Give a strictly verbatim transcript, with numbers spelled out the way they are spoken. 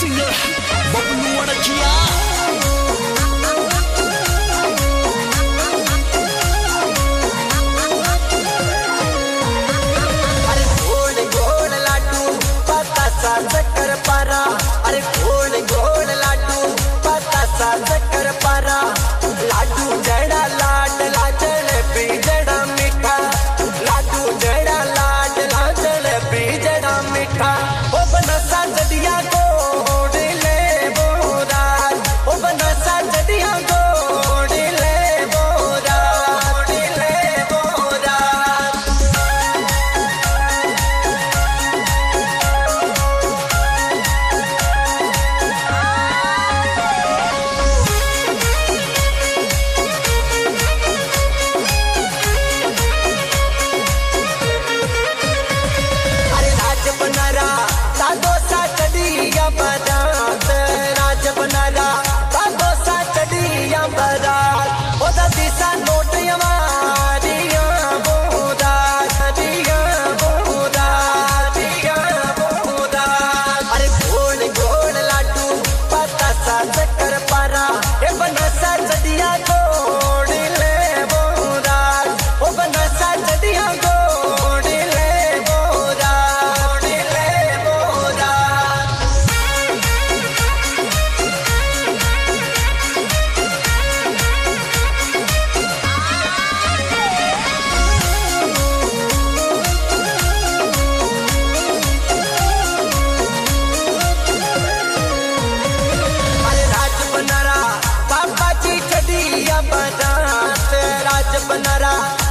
Singer Bablu अड़किया। अरे गोल गोल लाडू बतासा शक्कर पारा, अरे गोल गोल लाडू बतासा शक्कर पारा, लाडू जड़ा लाड लाजल पी जड़ा मीठा, लाडू जड़ा लाड लाजल पी जड़ा मीठा। ओ बनसा जदिया गोड़ ले बोरा, ओ बनसा जदिया गोड़ ले बोरा, गोड़ ले बोरा। अरे राज बनारा सादो सा चढ़िया बारात, राज बनारा सादो सा चढ़िया बारात। ओदा दिशा नोट हमारिया बोरा, दिया बोरा, दिया बोरा। अरे गोल गोल लाडू बतासा शक्कर पारा, ए बनसा चढ़िया गोड़ ले बोरा, ओ बनसा चढ़िया गोड़ ले बोरा, गोड़ ले बोरा। अरे राज बनारा बाबा जी चढ़िया बारात, राज बनारा